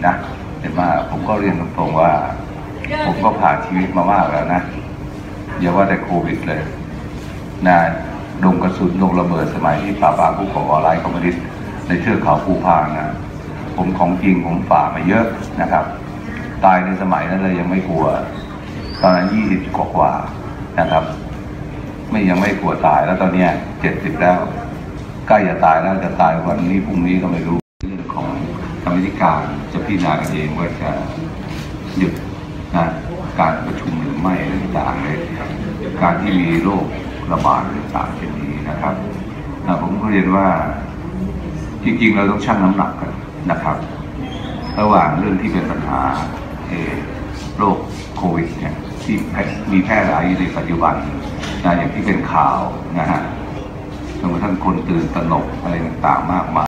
นะแต่ว่าผมก็เรียนตรงๆว่าผมก็ผ่านชีวิตมามากแล้วนะอย่าว่าแต่โควิดเลยนะดงกระสุนดงระเบิดสมัยที่ปราบปรามผู้ก่อการร้ายคอมมิวนิสต์ในเทือกเขาภูพานนะผมของจริงผมฝ่ามาเยอะนะครับตายในสมัยนั้นเลยยังไม่กลัวตอนนั้น20 กว่านะครับยังไม่กลัวตายแล้วตอนนี้70แล้วใกล้จะตายแล้วจะตายวันนี้พรุ่งนี้ก็ไม่รู้เรื่องของกรรมธิการจะพิจารณาเองว่าจะหยุดนะการประชุมหรือไม่ต่างๆในการที่มีโรคระบาดต่างๆเช่นนี้นะครับผมก็เรียนว่าจริงๆเราต้องชั่งน้ำหนักกันนะครับระหว่างเรื่องที่เป็นปัญหาโรคโควิดเนี่ยที่มีแพร่หลายอยู่ในปัจจุบันนะอย่างที่เป็นข่าวนะฮะจนกระทั่งคนตื่นตระหนกอะไรต่างๆมากมาย